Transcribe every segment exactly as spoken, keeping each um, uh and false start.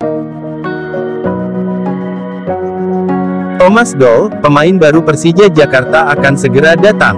Thomas Doll, pemain baru Persija Jakarta akan segera datang.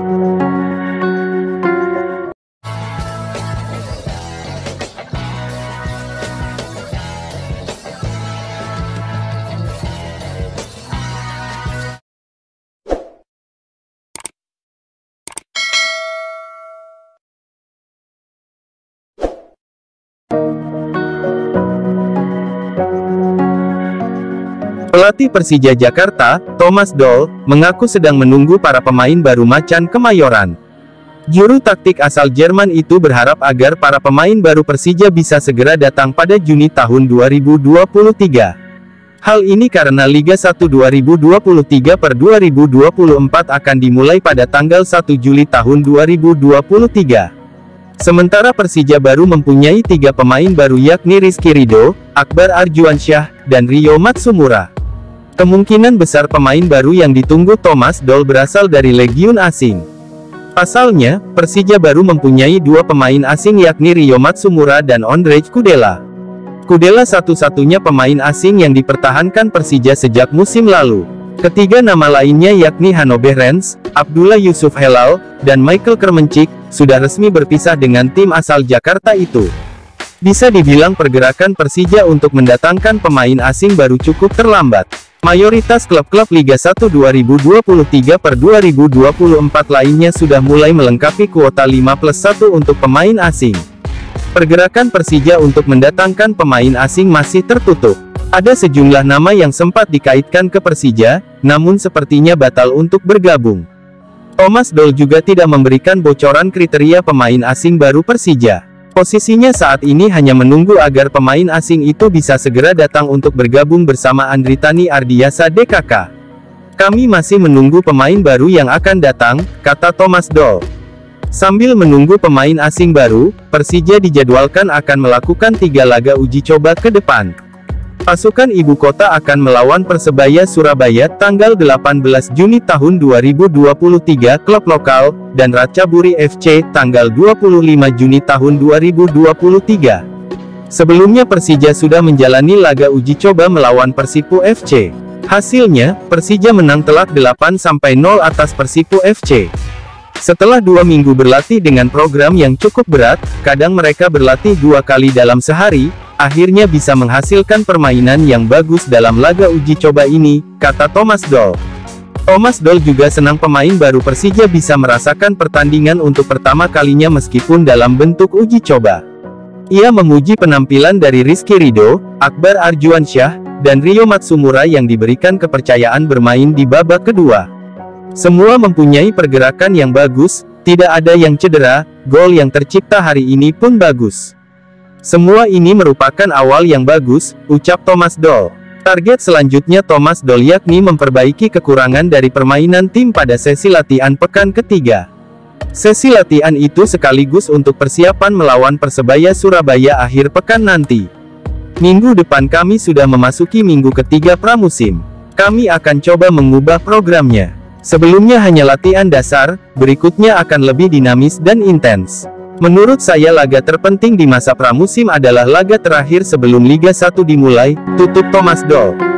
Pelatih Persija Jakarta, Thomas Doll, mengaku sedang menunggu para pemain baru Macan Kemayoran. Juru taktik asal Jerman itu berharap agar para pemain baru Persija bisa segera datang pada Juni tahun dua ribu dua puluh tiga. Hal ini karena Liga satu dua ribu dua puluh tiga per dua ribu dua puluh empat akan dimulai pada tanggal satu Juli tahun dua ribu dua puluh tiga. Sementara Persija baru mempunyai tiga pemain baru yakni Rizky Ridho, Akbar Arjuansyah, dan Rio Matsumura. Kemungkinan besar pemain baru yang ditunggu Thomas Doll berasal dari legiun asing. Pasalnya, Persija baru mempunyai dua pemain asing yakni Rio Matsumura dan Ondrej Kudela. Kudela satu-satunya pemain asing yang dipertahankan Persija sejak musim lalu. Ketiga nama lainnya yakni Hanno Behrens, Abdullah Yusuf Helal, dan Michael Kermencik, sudah resmi berpisah dengan tim asal Jakarta itu. Bisa dibilang pergerakan Persija untuk mendatangkan pemain asing baru cukup terlambat. Mayoritas klub-klub Liga satu dua ribu dua puluh tiga per dua ribu dua puluh empat lainnya sudah mulai melengkapi kuota lima plus satu untuk pemain asing. Pergerakan Persija untuk mendatangkan pemain asing masih tertutup. Ada sejumlah nama yang sempat dikaitkan ke Persija, namun sepertinya batal untuk bergabung. Thomas Doll juga tidak memberikan bocoran kriteria pemain asing baru Persija. Posisinya saat ini hanya menunggu agar pemain asing itu bisa segera datang untuk bergabung bersama Andritani Ardiasa D K K. Kami masih menunggu pemain baru yang akan datang, kata Thomas Doll. Sambil menunggu pemain asing baru, Persija dijadwalkan akan melakukan tiga laga uji coba ke depan. Pasukan ibu kota akan melawan Persebaya Surabaya tanggal delapan belas Juni tahun dua ribu dua puluh tiga klub lokal, dan Ratchaburi F C tanggal dua puluh lima Juni tahun dua ribu dua puluh tiga. Sebelumnya Persija sudah menjalani laga uji coba melawan Persipo F C. Hasilnya, Persija menang telak delapan nol atas Persipo F C. Setelah dua minggu berlatih dengan program yang cukup berat, kadang mereka berlatih dua kali dalam sehari, akhirnya bisa menghasilkan permainan yang bagus dalam laga uji coba ini, kata Thomas Doll. Thomas Doll juga senang pemain baru Persija bisa merasakan pertandingan untuk pertama kalinya meskipun dalam bentuk uji coba. Ia memuji penampilan dari Rizky Ridho, Akbar Arjuansyah, dan Rio Matsumura yang diberikan kepercayaan bermain di babak kedua. Semua mempunyai pergerakan yang bagus, tidak ada yang cedera, gol yang tercipta hari ini pun bagus. Semua ini merupakan awal yang bagus, ucap Thomas Doll. Target selanjutnya Thomas Doll yakni memperbaiki kekurangan dari permainan tim pada sesi latihan pekan ketiga. Sesi latihan itu sekaligus untuk persiapan melawan Persebaya Surabaya akhir pekan nanti. Minggu depan kami sudah memasuki minggu ketiga pramusim. Kami akan coba mengubah programnya. Sebelumnya hanya latihan dasar, berikutnya akan lebih dinamis dan intens. Menurut saya laga terpenting di masa pramusim adalah laga terakhir sebelum Liga satu dimulai, tutup Thomas Doll.